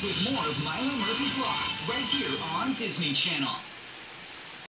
with more of Milo Murphy's Law right here on Disney Channel.